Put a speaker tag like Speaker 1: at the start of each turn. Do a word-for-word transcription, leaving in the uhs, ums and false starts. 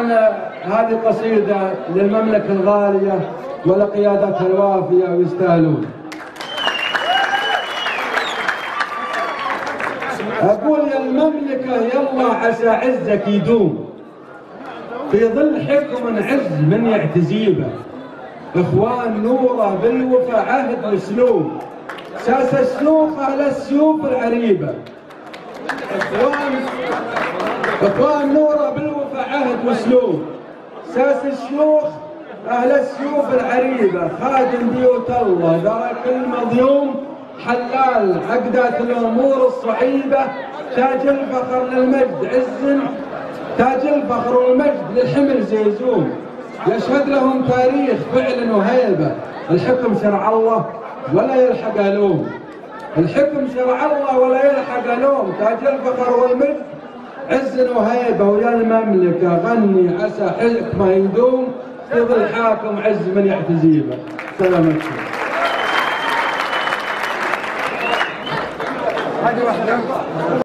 Speaker 1: طبعا هذه قصيدة للمملكة الغالية ولقيادتها الوافية ويستاهلون. أقول يا المملكة يلا عسى عزك يدوم، في ظل حكم عز من يعتزيبه، إخوان نوره بالوفا عهد وسلوب، ساس الشيوخ أهل السيوف العريبة. إخوان إخوان نوره بالوفا عهد وسلوب، ساس الشيوخ أهل السيوف العريبة، خادم بيوت الله درى كل مظلوم، حلال عقدات الأمور الصعيبة، تاج الفخر للمجد عز، تاج الفخر والمجد للحمل زيزوم، يشهد لهم تاريخ فعل وهيبة، الحكم شرع الله ولا يلحق لوم، الحكم شرع الله ولا يلحق لوم، تاج الفخر والمجد عز وهيبة، ويا المملكة غني عسى حكمه يدوم، في ظل حاكم عز من يعتزيبه. سلامتكم.